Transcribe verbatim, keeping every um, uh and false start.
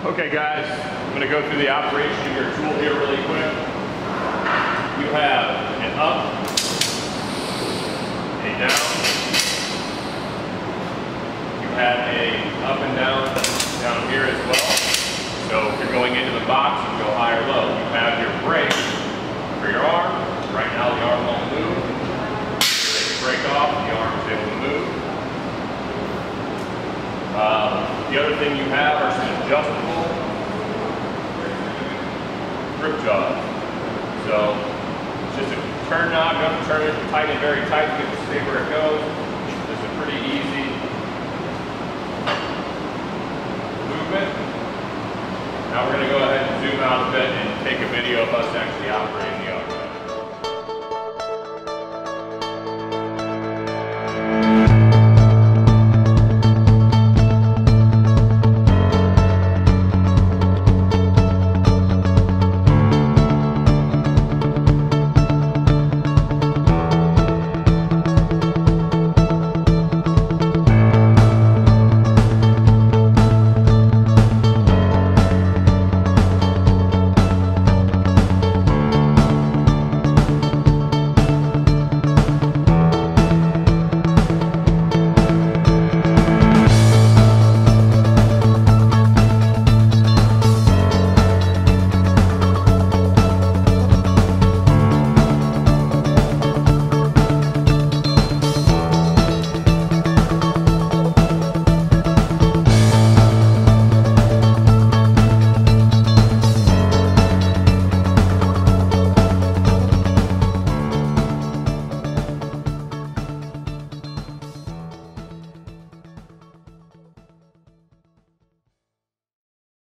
Okay guys, I'm going to go through the operation of your tool here really quick. You have an up, a down, you have a up and down down here as well. So if you're going into the box, you go high or low. You have your brake for your arm. Right now the arm won't move. You take the brake off, the arm is able to move. Um, the other thing you have are some adjustable grip jaws. So it's just a turn knob, you don't have to turn it, tighten it very tight to get it to stay where it goes.